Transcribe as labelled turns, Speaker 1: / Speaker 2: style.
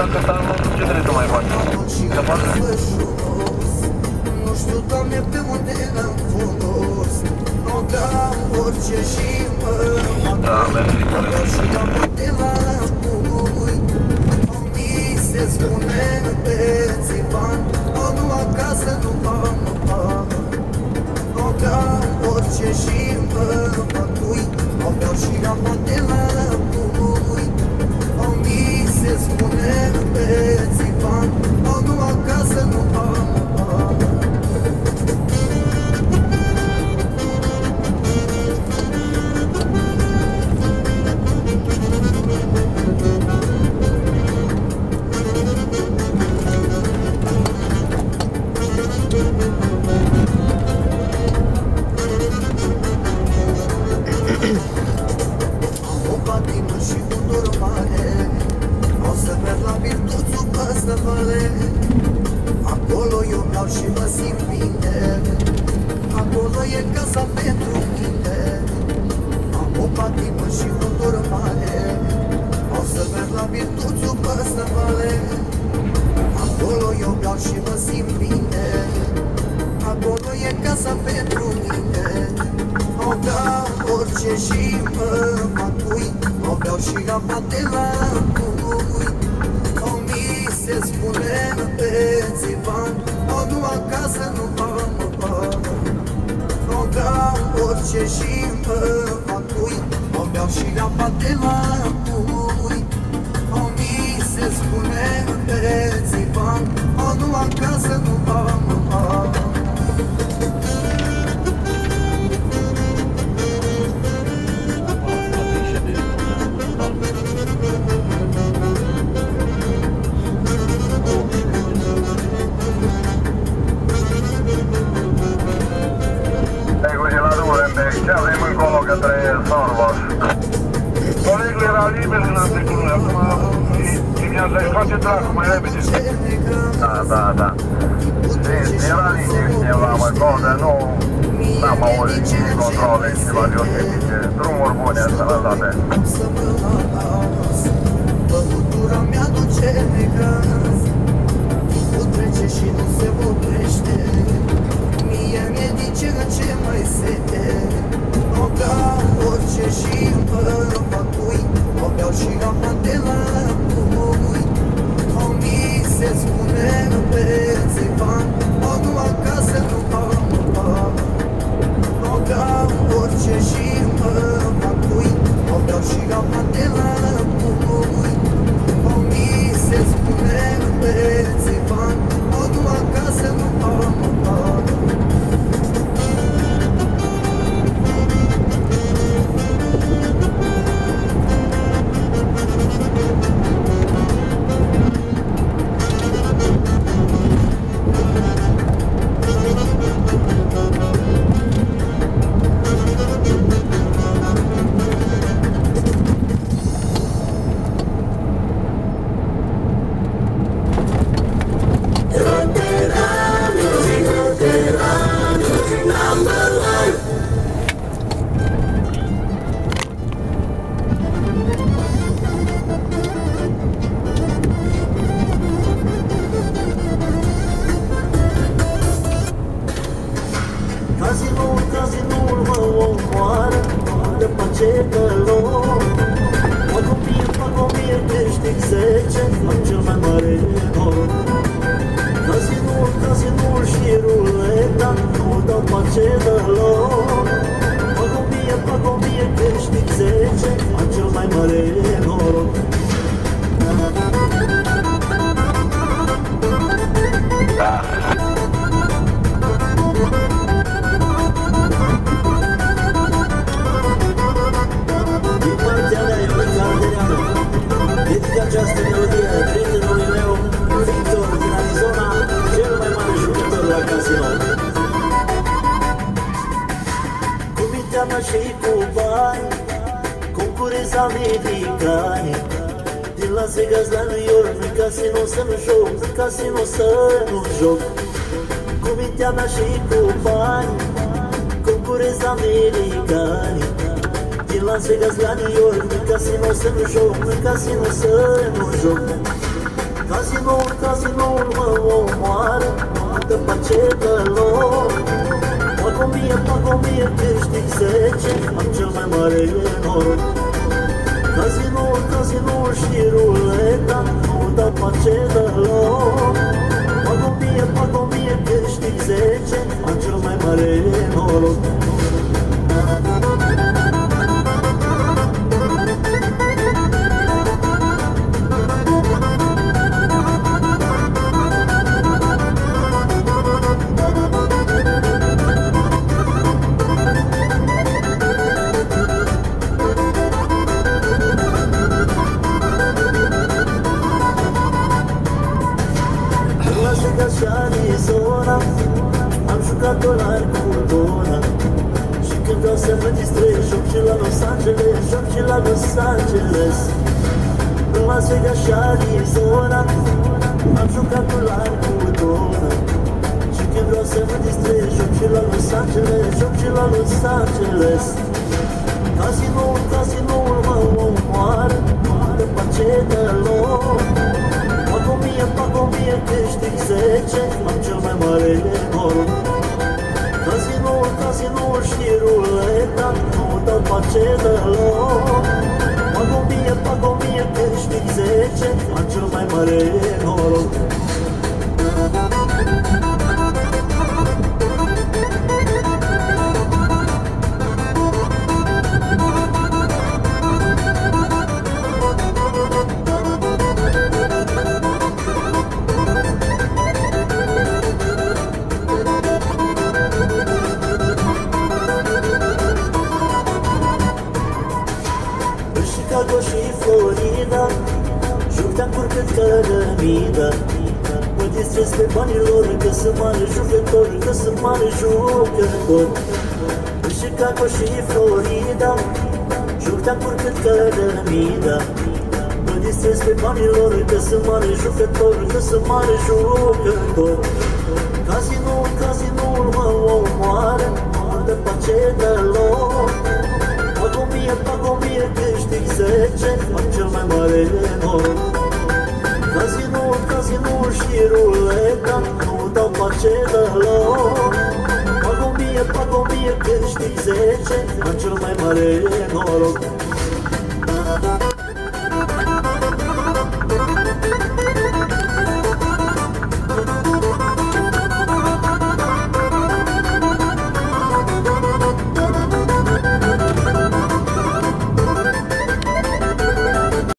Speaker 1: dacă s-a ce trebuie să mai facem? Se poate?
Speaker 2: Nu știu, Doamne, pe unde am folos. Nu dau orice și mă
Speaker 1: Da, mersi,
Speaker 2: vreau și la poate la pui. Mi se spune pe țivan, o nu acasă, nu am, nu am. Nu dau orice și mă pătui. O vreau și la poate la pui. Mi se spune pe țivan, o nu acasă, nu am, nu am. Am o patină și un dor mare. O să merg la Virtuțul păstă vale. Acolo eu vreau și mă simt bine. Acolo e casa pentru mine. Am o patină și un dor mare. O să merg la Virtuțul păstă vale. Acolo eu vreau și mă simt bine. Acolo e casa pentru mine. O dau orice și mă matui. O beau și apa de la cui. O mi se spune pe țivan, o nu acasă, nu am bani. O dau orice și mă matui. O beau și apa de la cui. O mi se spune pe țivan, o nu acasă, nu am bani.
Speaker 1: Ce avem încolo către Sarvaș? Colegul era liber în articolul acum și mi-a zis, face dracu mai repede. Da. Era liniște la mai bun, dar nu n-am auzit nici controle și ceva deosebice. Drumuri bune, sănătate.
Speaker 2: Băutura mi-aduce necaz, timpul trece și nu se oprește. Mie mi-e din ce în ce mai sete. O dau orice și mă pătui. O beau și apa de la pui. O mi se spune pe țivan, o nu acasă, nu am bani. O dau orice și mă pătui. O beau și apa de la pui. O mi se spune pe țivan, o nu acasă, nu am bani. Cazinoul mă omoară, de pace călor. Fac o mie, câștig 10, am cel mai mare noroc. Cazinoul și ruleta, nu dau pace deloc. Fac o mie, câștig 10, am cel mai mare noroc. Dedic această melodie prietenului meu, Victor din Arizona, cel mai mare jucător la casino. Cu mintea mea și cu bani, concurenți americani. Din Las Vegas la New York, în casino să nu joc, în casino să nu joc. Cu mintea mea și cu bani, concurenți americani. Din Las Vegas la New York, în casino să nu joc, în casino să nu joc. Casinoul mă omoară, dă pace deloc. Fac o mie, câștig 10, am cel mai mare noroc. Casinoul și ruleta, nu dau pace deloc. Fac o mie, câștig 10, am cel mai mare noroc. Și Arizona, am jucat dolari cu dona. Și când vreau să mă distrez, joc și la Los Angeles, joc și la Los Angeles. În Las Vegas și Arizona, am jucat dolari cu dona. Și când vreau să mă distrez, joc și la Los Angeles, joc și la Los Angeles. Casinoul mă omoară, dă pace deloc. Fac o mie, câștig 10, am cel mai mare noroc. Casinoul și ruleta, nu dau pace deloc. Fac o mie, câștig 10, am cel mai mare noroc. Chicago și Florida, joc de-am curcat cărămida. Mă distrez pe banii lor, că sunt mare jucător, că sunt mare jucător. În Chicago și Florida, joc de-am curcat cărămida. Mă distrez pe banii lor, că sunt mare jucător, că sunt mare jucător. Casinoul mă omoară, nu dă pace deloc. Fac o mie, câștig 10, am cel mai mare noroc. Casinoul și ruleta, nu dau pace deloc. Fac o mie, câștig 10, am cel mai mare noroc.